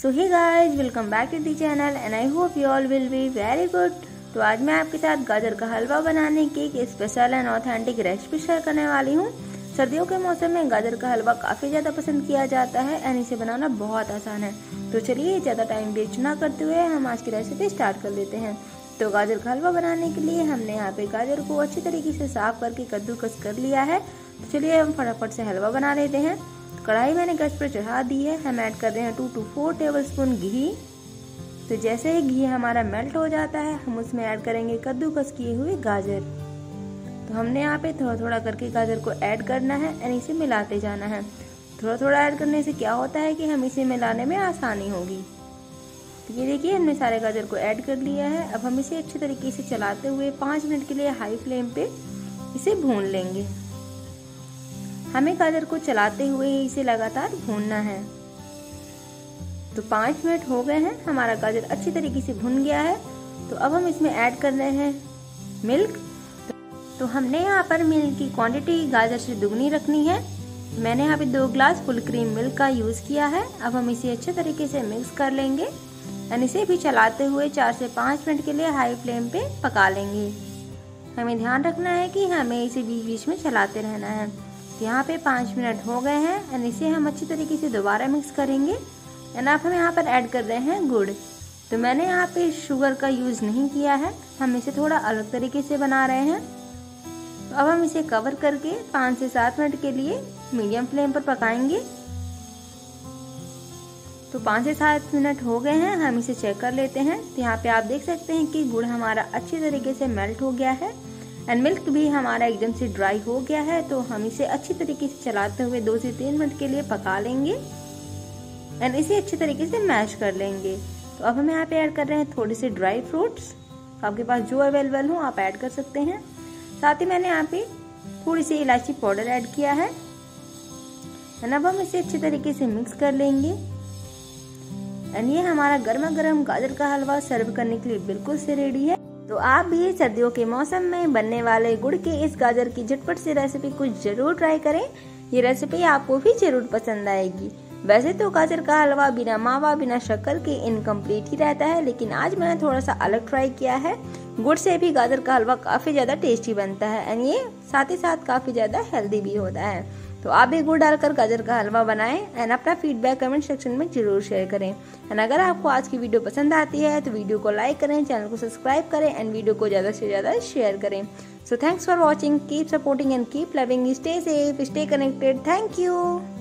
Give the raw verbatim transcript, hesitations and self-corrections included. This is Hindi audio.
So hey guys, welcome back to the channel and I hope you all will be very good. तो आज मैं आपके साथ गाजर का हलवा बनाने की एक special and authentic recipe share करने वाली हूँ। सर्दियों के मौसम में गाजर का हलवा काफ़ी ज़्यादा पसंद किया जाता है एंड इसे बनाना बहुत आसान है। तो चलिए ज़्यादा टाइम वेस्ट ना करते हुए हम आज की रेसिपी स्टार्ट कर देते हैं। तो गाजर का हलवा बनाने के लिए हमने यहाँ पे गाजर को अच्छी तरीके से साफ करके कद्दूकस कर लिया है। तो चलिए हम फटाफट से हलवा बना लेते हैं। कढ़ाई मैंने गैस पर चढ़ा दी है। हम ऐड कर रहे हैं two to four tablespoon ghee. तो जैसे ही घी हमारा मेल्ट हो जाता है हम उसमें ऐड करेंगे कद्दूकस किए हुए गाजर। तो हमने यहाँ पे थोड़ा थोड़ा करके गाजर को ऐड करना है एंड इसे मिलाते जाना है। थोड़ा थोड़ा ऐड करने से क्या होता है कि हम इसे मिलाने में आसानी होगी। तो ये देखिए हमने सारे गाजर को ऐड कर लिया है। अब हम इसे अच्छी तरीके से चलाते हुए पाँच मिनट के लिए हाई फ्लेम पे इसे भून लेंगे। हमें गाजर को चलाते हुए इसे लगातार भूनना है। तो पाँच मिनट हो गए हैं, हमारा गाजर अच्छी तरीके से भुन गया है। तो अब हम इसमें ऐड कर रहे हैं मिल्क। तो हमने यहाँ पर मिल्क की क्वांटिटी गाजर से दुगनी रखनी है। मैंने यहाँ पे दो ग्लास फुल क्रीम मिल्क का यूज़ किया है। अब हम इसे अच्छे तरीके से मिक्स कर लेंगे एंड इसे भी चलाते हुए चार से पाँच मिनट के लिए हाई फ्लेम पे पका लेंगे। हमें ध्यान रखना है कि हमें इसे बीच बीच में चलाते रहना है। तो यहाँ पे पाँच मिनट हो गए हैं एंड इसे हम अच्छी तरीके से दोबारा मिक्स करेंगे। एंड अब हम यहाँ पर ऐड कर रहे हैं गुड़। तो मैंने यहाँ पे शुगर का यूज़ नहीं किया है, हम इसे थोड़ा अलग तरीके से बना रहे हैं। तो अब हम इसे कवर करके पाँच से सात मिनट के लिए मीडियम फ्लेम पर पकाएंगे। तो पाँच से सात मिनट हो गए हैं, हम इसे चेक कर लेते हैं। तो यहाँ पे आप देख सकते हैं कि गुड़ हमारा अच्छी तरीके से मेल्ट हो गया है एंड मिल्क भी हमारा एकदम से ड्राई हो गया है। तो हम इसे अच्छी तरीके से चलाते हुए दो से तीन मिनट के लिए पका लेंगे एंड इसे अच्छी तरीके से मैश कर लेंगे। तो अब हम यहाँ पे ऐड कर रहे हैं थोड़े से ड्राई फ्रूट्स। आपके पास जो अवेलेबल हो आप ऐड कर सकते हैं। साथ ही मैंने यहाँ पे थोड़ी सी इलायची पाउडर ऐड किया है एंड अब हम इसे अच्छी तरीके से मिक्स कर लेंगे। एंड ये हमारा गर्मा गर्म गाजर का हलवा सर्व करने के लिए बिल्कुल से रेडी है। तो आप भी सर्दियों के मौसम में बनने वाले गुड़ के इस गाजर की झटपट सी रेसिपी को जरूर ट्राई करें। ये रेसिपी आपको भी जरूर पसंद आएगी। वैसे तो गाजर का हलवा बिना मावा बिना शक्कर के इनकम्प्लीट ही रहता है, लेकिन आज मैंने थोड़ा सा अलग ट्राई किया है। गुड़ से भी गाजर का हलवा काफ़ी ज़्यादा टेस्टी बनता है एंड ये साथ ही साथ काफ़ी ज़्यादा हेल्दी भी होता है। तो आप भी गुड़ डालकर गाजर का हलवा बनाएं एंड अपना फीडबैक कमेंट सेक्शन में जरूर शेयर करें। एंड अगर आपको आज की वीडियो पसंद आती है तो वीडियो को लाइक करें, चैनल को सब्सक्राइब करें एंड वीडियो को ज़्यादा से ज़्यादा शेयर करें। So thanks for watching, keep supporting and keep loving, stay safe, stay connected. Thank you.